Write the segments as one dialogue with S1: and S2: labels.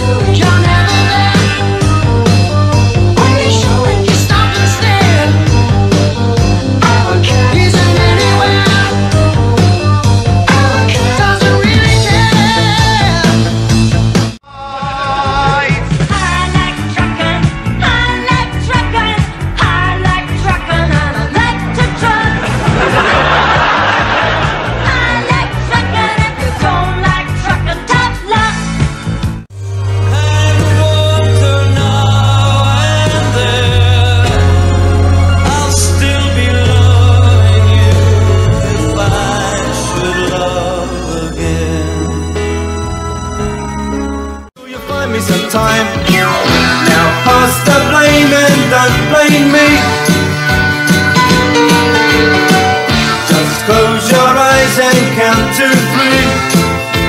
S1: You're never there. When you show it, you stop and stare. Our cat isn't anywhere. Our cat doesn't really care.
S2: I like truckin', I like truckin', I like truckin', and I like to truck. I like truckin', if you don't like truckin', tough luck.
S3: And water now and then, I'll still be loving you if I should love again. Will you find me some time? Now pass the blame and don't blame me. Just close your eyes and count to 3.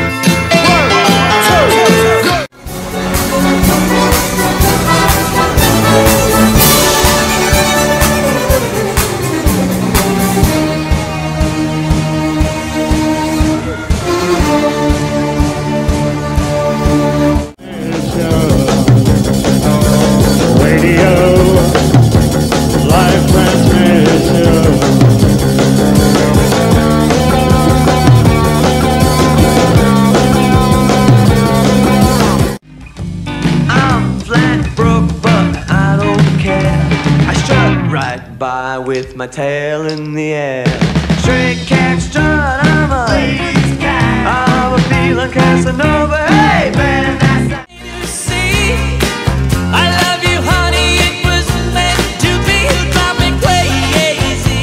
S3: By with my tail in the air. Stray cat strut, I'm a lazy cat. I'm a feeling Casanova. Hey, man, that's you see, I love you, honey. It was meant to be. You drive me crazy.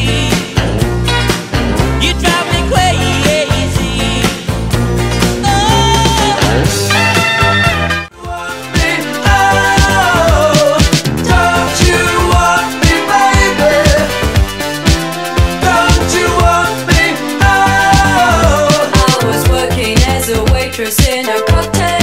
S3: You drive me crazy. Oh, want me? Oh, don't you want me?
S2: I was working as a waitress in a cocktail